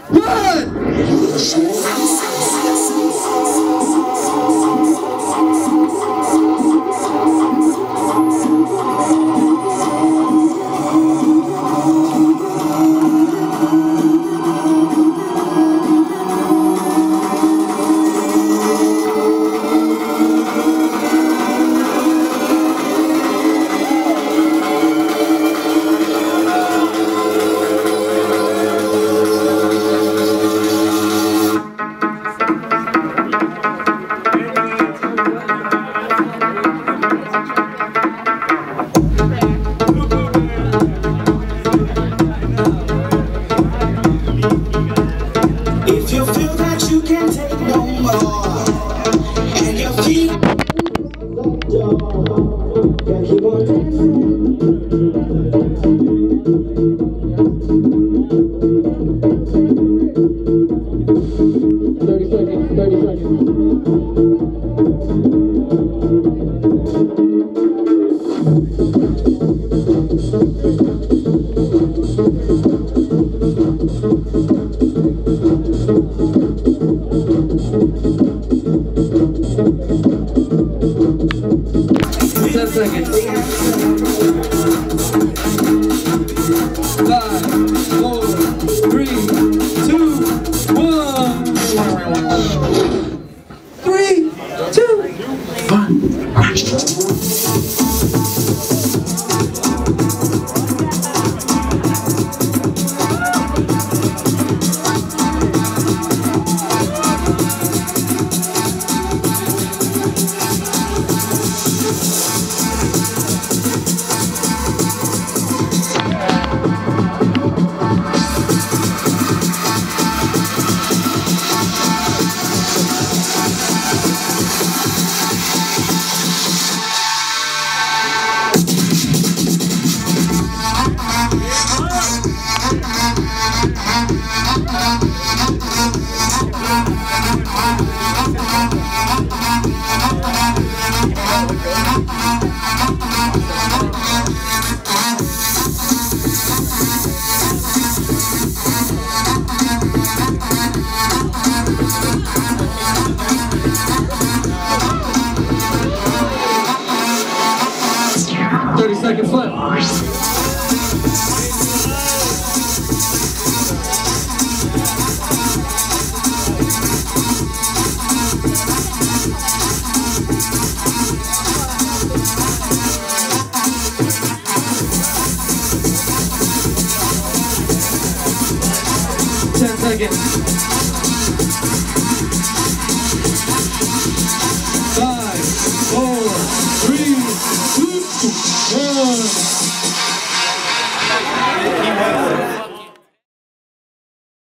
If you feel that you can't take no more, and your feet can keep on dancing. 30 seconds, 30 seconds. Seconds. 5, 4, 3, 2, 1. 3, 2, 1. Seconds left. 10 seconds. 5, 4, 3, 2, 1.